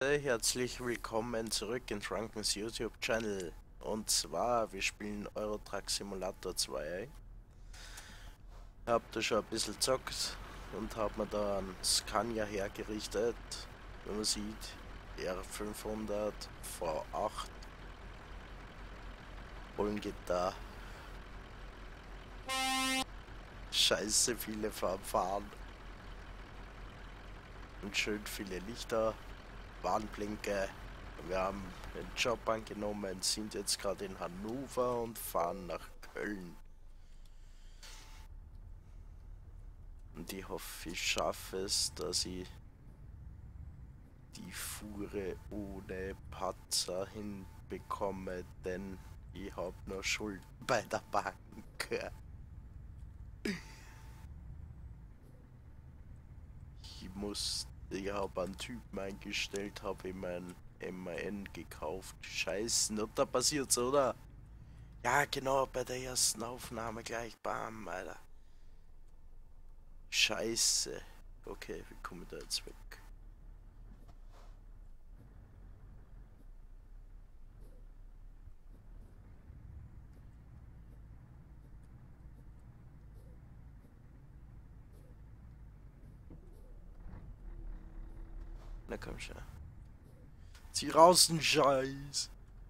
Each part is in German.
Herzlich willkommen zurück in Drunkens YouTube-Channel. Und zwar, wir spielen Euro Truck Simulator 2. Hab da schon ein bisschen gezockt und hab mir da einen Scania hergerichtet. Wie man sieht, R500 V8. Holen geht da. Scheiße viele Fahren. Und schön viele Lichter. Warnblinke. Wir haben den Job angenommen, sind jetzt gerade in Hannover und fahren nach Köln. Und ich hoffe, ich schaffe es, dass ich die Fuhre ohne Patzer hinbekomme, denn ich habe noch Schulden bei der Bank. Ich habe einen Typen eingestellt, habe ihm ein MAN gekauft. Scheiße, und da passiert's, oder? Ja, genau, bei der ersten Aufnahme gleich, bam, Alter. Scheiße. Okay, wie komme ich da jetzt weg? Na komm schon. Zieh raus, den Scheiß.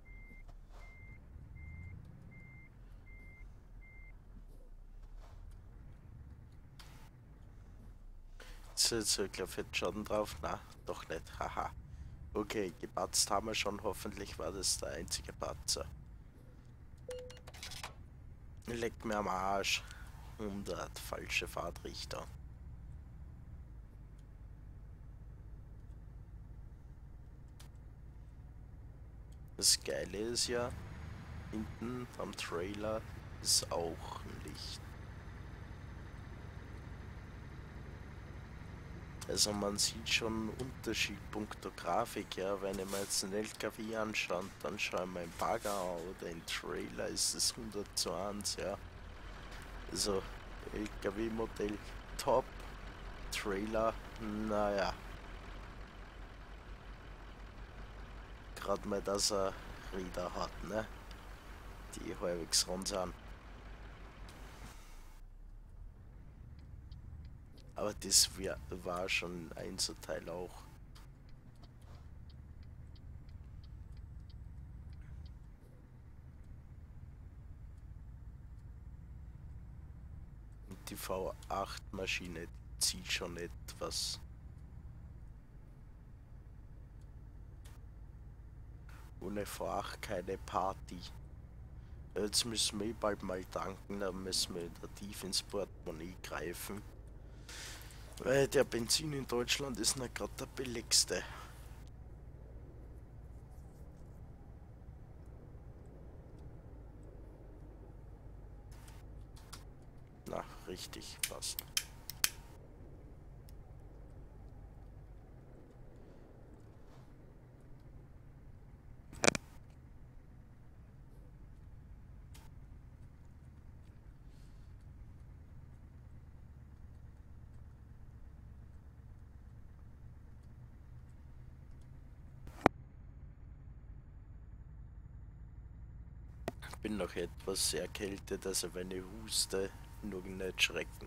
Ist jetzt wirklich Fettschaden drauf? Na, doch nicht. Haha. Okay, gepatzt haben wir schon. Hoffentlich war das der einzige Patzer. Leckt mir am Arsch. 100 falsche Fahrtrichter. Das Geile ist ja, hinten am Trailer ist auch ein Licht. Also man sieht schon einen Unterschied punkto Grafik, ja. Wenn ich mir jetzt einen LKW anschaue, dann schaue ich mir einen Bagger an oder einen Trailer, ist es 100:1, ja. Also LKW-Modell top, Trailer, naja. Gerade mal, dass er Räder hat, ne? Die halbwegs rund sind. Aber das war schon ein Einzelteil auch. Und die V8-Maschine zieht schon etwas. Ohne V8 keine Party. Jetzt müssen wir bald mal tanken, dann müssen wir da tief ins Portemonnaie greifen. Weil der Benzin in Deutschland ist nicht gerade der billigste. Na, richtig, passt. Ich bin noch etwas erkältet, also wenn ich huste, nur nicht schrecken.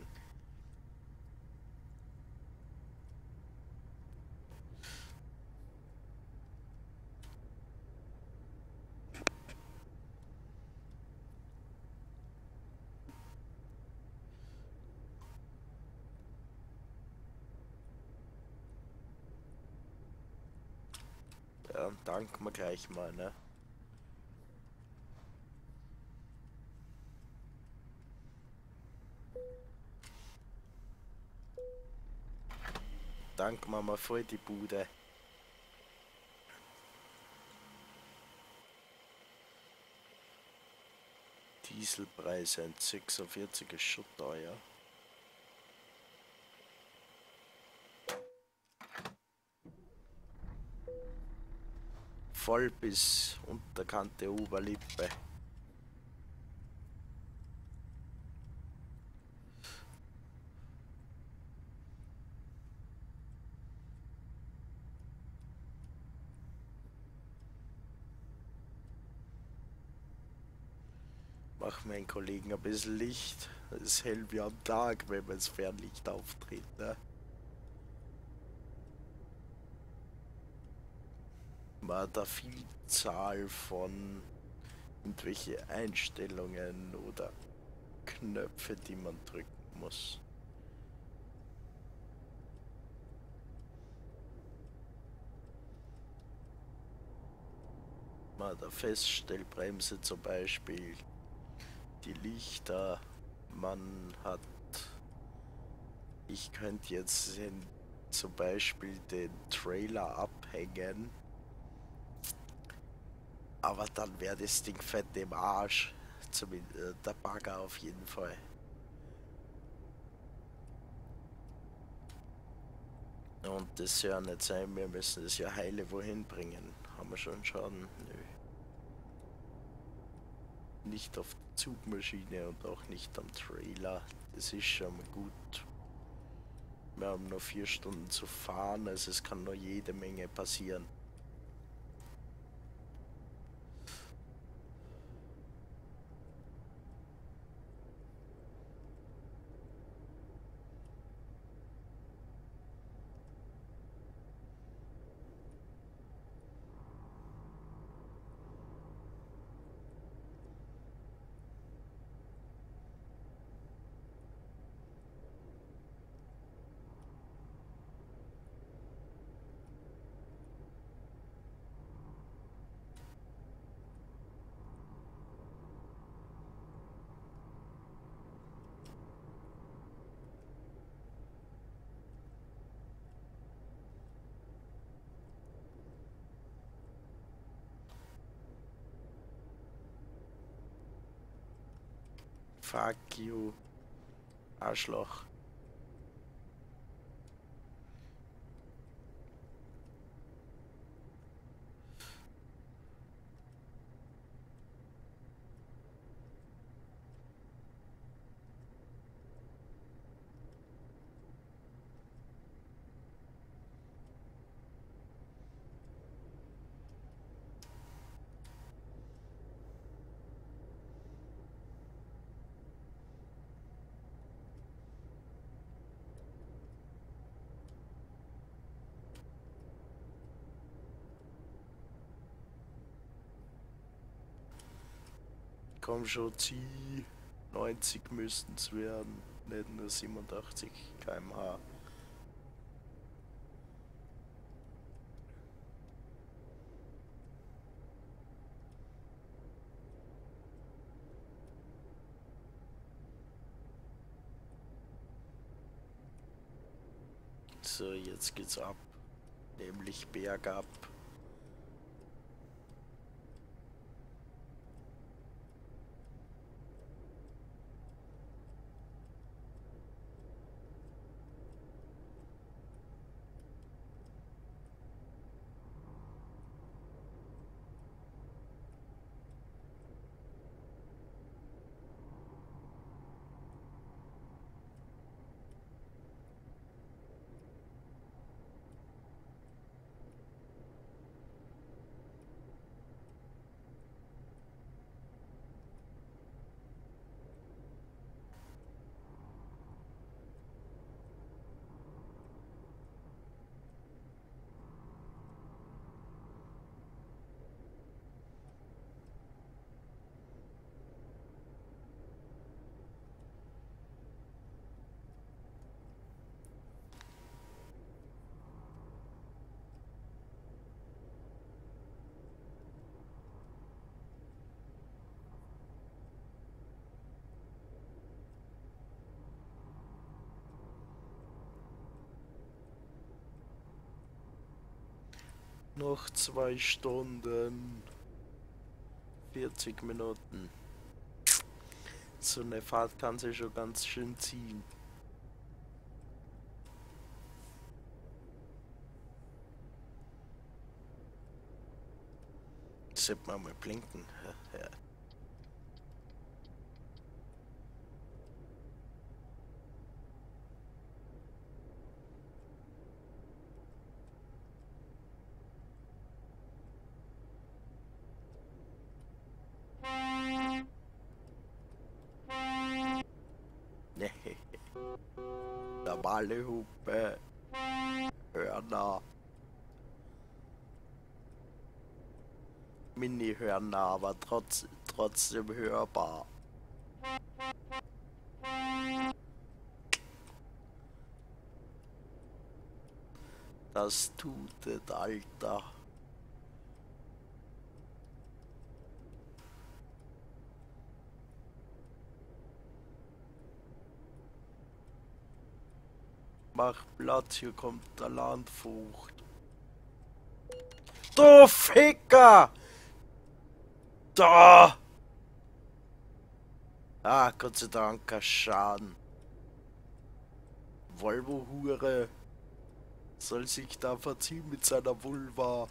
Ja, danken wir gleich mal, ne? Danken wir mal voll die Bude. Dieselpreis 1,46 ist schon teuer. Voll bis unterkante Oberlippe. Mach meinen Kollegen ein bisschen Licht. Es ist hell wie am Tag, wenn man das Fernlicht auftritt, ne? Man hat eine Vielzahl von irgendwelche Einstellungen oder Knöpfe, die man drücken muss. Man hat eine Feststellbremse zum Beispiel, die Lichter, man hat, ich könnte jetzt zum Beispiel den Trailer abhängen, aber dann wäre das Ding fett im Arsch, zumindest der Bagger auf jeden Fall. Und das soll ja nicht sein, wir müssen das ja heile wohin bringen. Haben wir schon Schaden? Nö. Nicht auf der Zugmaschine und auch nicht am Trailer. Das ist schon mal gut. Wir haben noch 4 Stunden zu fahren, also es kann noch jede Menge passieren. Fuck you, Arschloch. Komm schon, zieh. 90 müssten es werden, nicht nur 87 km/h. So, jetzt geht's ab. Nämlich bergab. Noch 2 Stunden. 40 Minuten. So eine Fahrt kann sich schon ganz schön ziehen. Sollte man mal blinken. Ja. normale Hupe. Hörner. Mini-Hörner, aber trotzdem hörbar. Das tut es, Alter. Mach Platz, hier kommt der Landvogt. Du Ficker! Da! Ah, Gott sei Dank, kein Schaden. Volvo-Hure soll sich da verziehen mit seiner Vulva.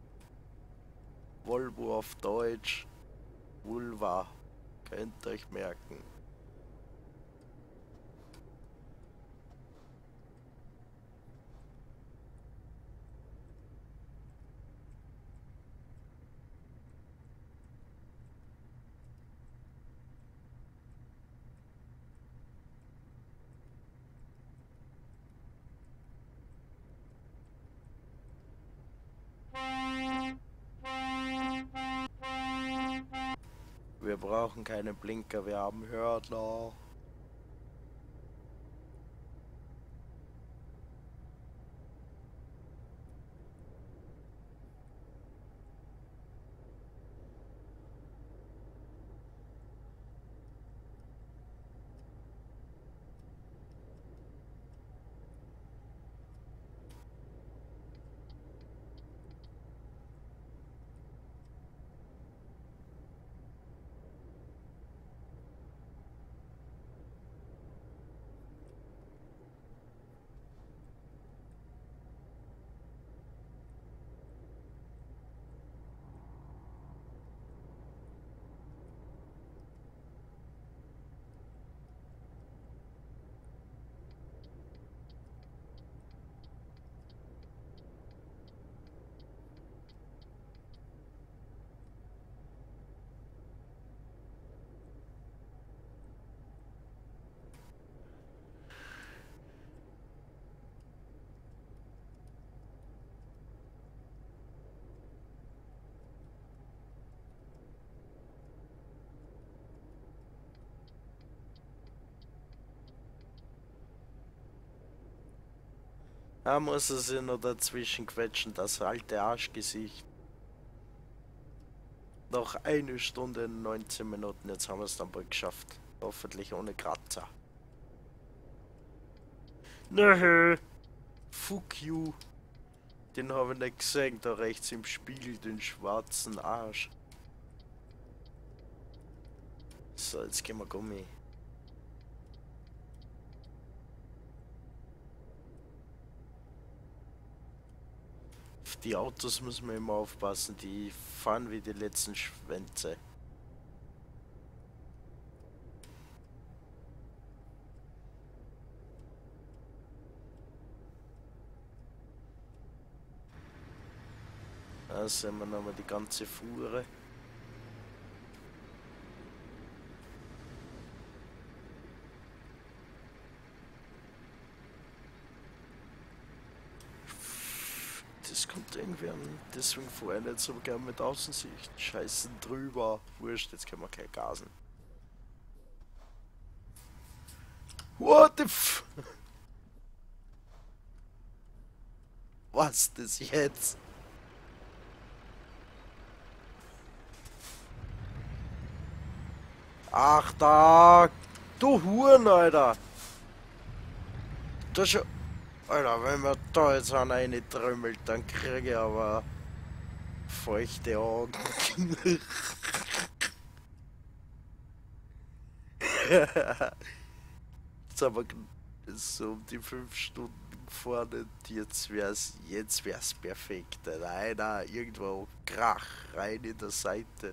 Volvo auf Deutsch. Vulva. Könnt ihr euch merken. Wir brauchen keine Blinker, wir haben Hörner. Da muss er sich noch dazwischen quetschen, das alte Arschgesicht. Noch 1 Stunde und 19 Minuten, jetzt haben wir es dann bald geschafft. Hoffentlich ohne Kratzer. Nö, fuck you. Den habe ich nicht gesehen, da rechts im Spiegel, den schwarzen Arsch. So, jetzt gehen wir Gummi. Auf die Autos müssen wir immer aufpassen, die fahren wie die letzten Schwänze. Da sehen wir nochmal die ganze Fuhre. Das kommt irgendwie an, deswegen vorher nicht so gern mit Außensicht. Scheißen drüber. Wurscht, jetzt können wir gleich gasen. What the f... Was das jetzt? Ach da, du Huren, Alter. Das schon... Alter, wenn man da jetzt einer reintrümmelt, dann kriege ich aber feuchte Augen. Jetzt aber so um die 5 Stunden gefahren und jetzt wär's perfekt. Einer irgendwo Krach rein in der Seite.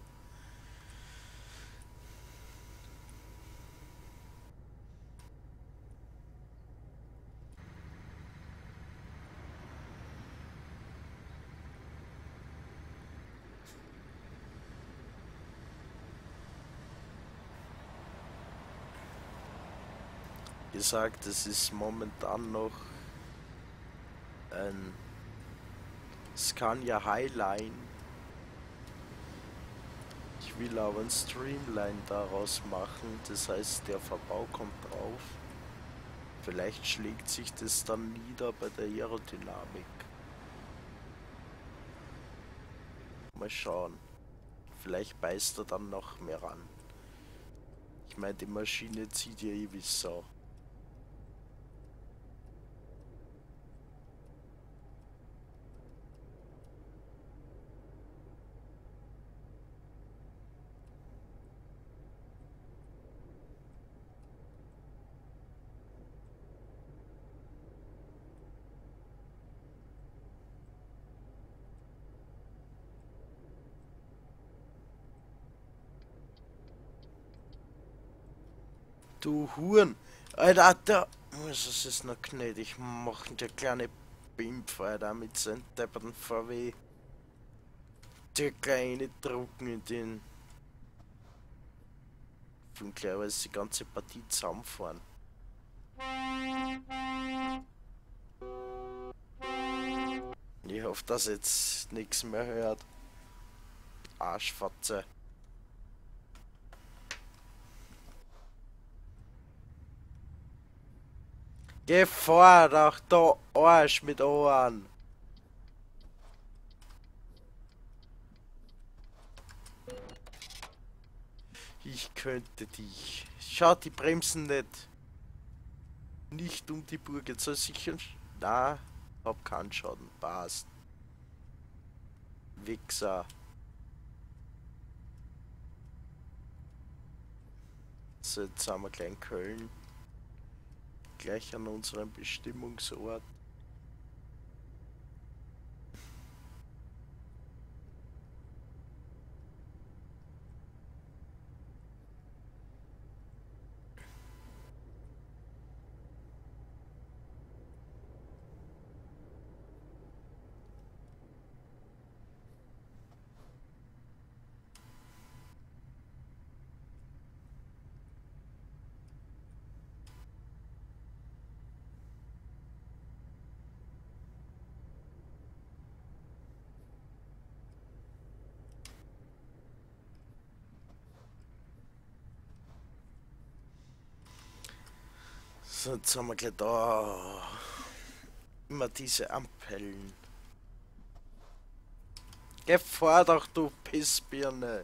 gesagt, es ist momentan noch ein Scania Highline. Ich will aber ein Streamline daraus machen, das heißt der Verbau kommt drauf. Vielleicht schlägt sich das dann nieder bei der Aerodynamik. Mal schauen. Vielleicht beißt er dann noch mehr ran. Ich meine, die Maschine zieht ja eh wie Sau. Du Huren! Alter, der muss es ist noch gnädig machen, der kleine Pimpf, Alter, mit seinem depperten VW. Der kleine Drucken in den. Von klarerweise die ganze Partie zusammenfahren. Ich hoffe, dass jetzt nichts mehr hört. Arschfatze. Geh vor, doch da Arsch mit Ohren. Ich könnte dich. Schau die Bremsen nicht. Nicht um die Burg. Jetzt soll sicher. Na, hab keinen Schaden. Passt. Wichser. So, jetzt sind wir gleich in Köln. Gleich an unserem Bestimmungsort. So, jetzt haben wir gleich da immer diese Ampeln. Geh vor doch, du Pissbirne.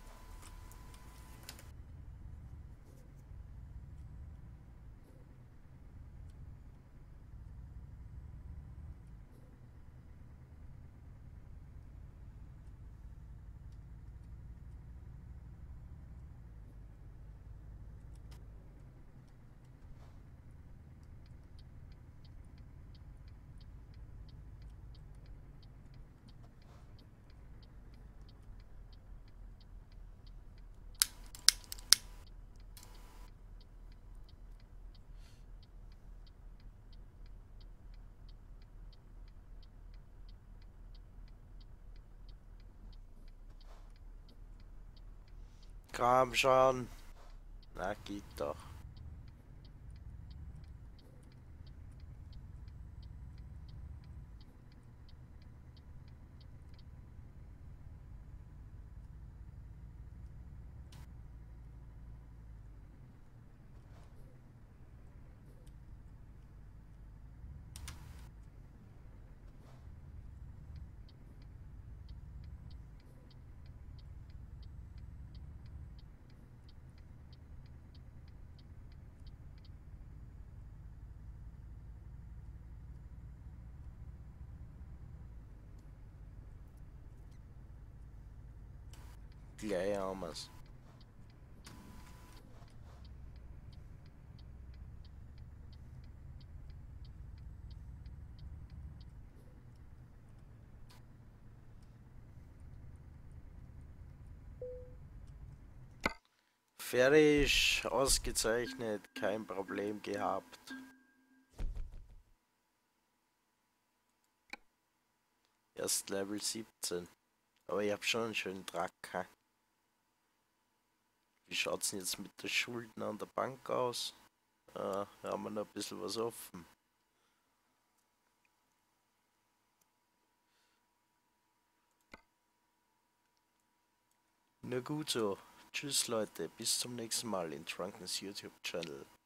Komm schon. Na, geht doch. Gleich haben wir's. Fertig, ausgezeichnet, kein Problem gehabt. Erst Level 17. Aber ich hab schon einen schönen Tracker. Wie schaut's denn jetzt mit der Schulden an der Bank aus? haben wir noch ein bisschen was offen. Na gut so. Tschüss Leute, bis zum nächsten Mal in Drunkens YouTube Channel.